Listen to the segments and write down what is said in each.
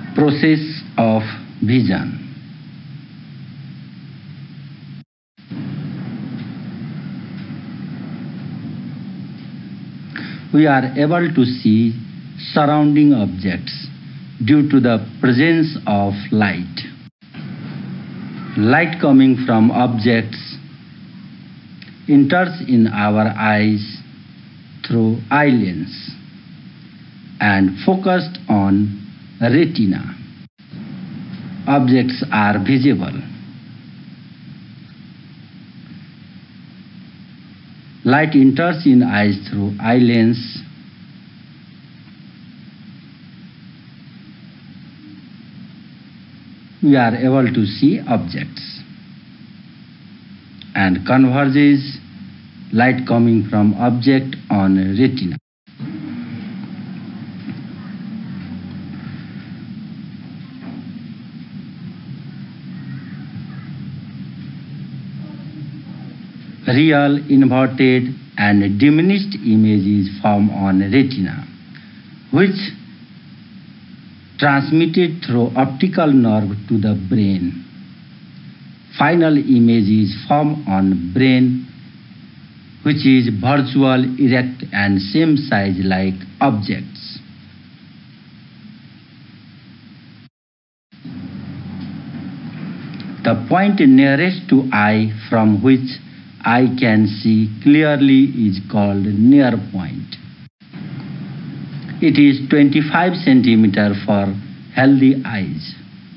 Process of vision. We are able to see surrounding objects due to the presence of light. Light coming from objects enters in our eyes through eye lens and focused on retina. Objects are visible. Light enters in eyes through eye lens. We are able to see objects and converges light coming from object on retina. Real, inverted and diminished images form on retina, which transmitted through optical nerve to the brain. Final images form on brain, which is virtual, erect and same size like objects. The point nearest to eye from which eye can see clearly is called near point. It is 25 cm for healthy eyes.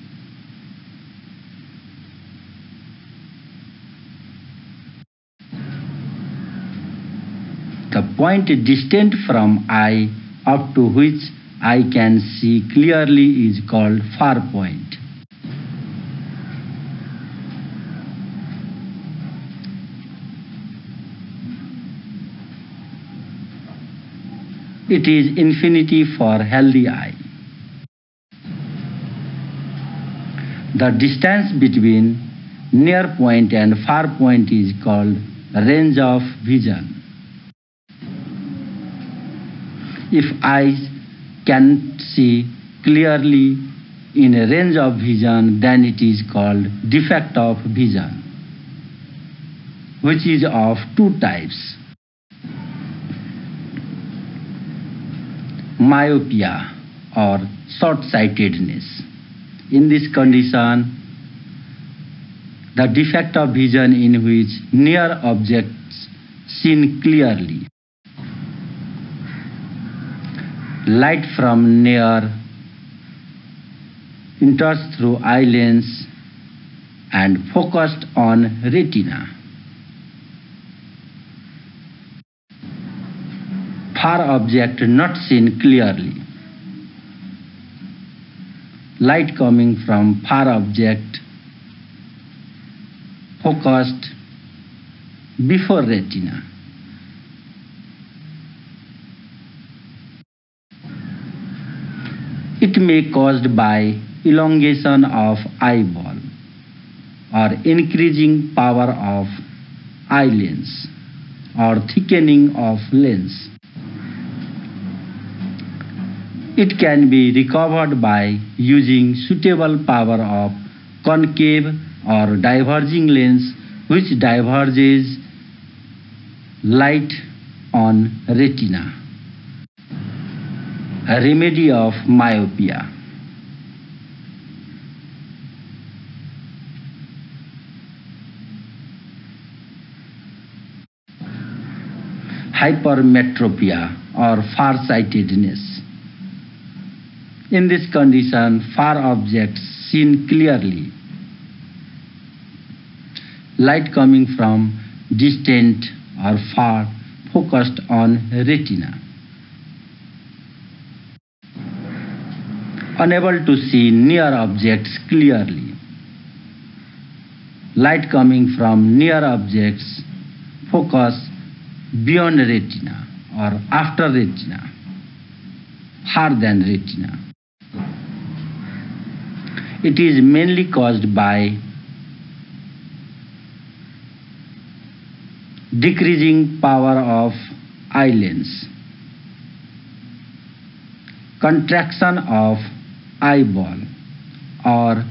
The point distant from eye up to which eye can see clearly is called far point. It is infinity for healthy eye. The distance between near point and far point is called range of vision. If eyes can see clearly in a range of vision, then it is called defect of vision, which is of two types: myopia or short-sightedness. In this condition, the defect of vision in which near objects seen clearly. Light from near enters through eye lens and focused on retina. Far object not seen clearly. Light coming from far object focused before retina. It may be caused by elongation of eyeball or increasing power of eye lens or thickening of lens. It can be recovered by using suitable power of concave or diverging lens which diverges light on retina. A remedy of myopia. Hypermetropia or farsightedness. In this condition, far objects seen clearly. Light coming from distant or far focused on retina. Unable to see near objects clearly. Light coming from near objects focus beyond retina or after retina, far than retina. It is mainly caused by decreasing power of eye lens, contraction of eyeball or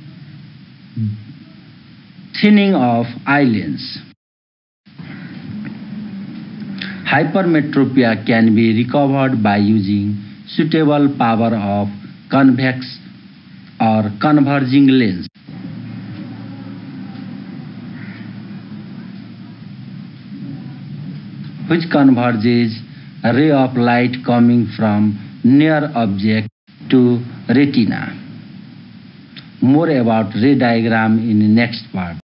thinning of eye lens. Hypermetropia can be recovered by using suitable power of convex or converging lens. Which converges a ray of light coming from near object to retina. More about ray diagram in next part.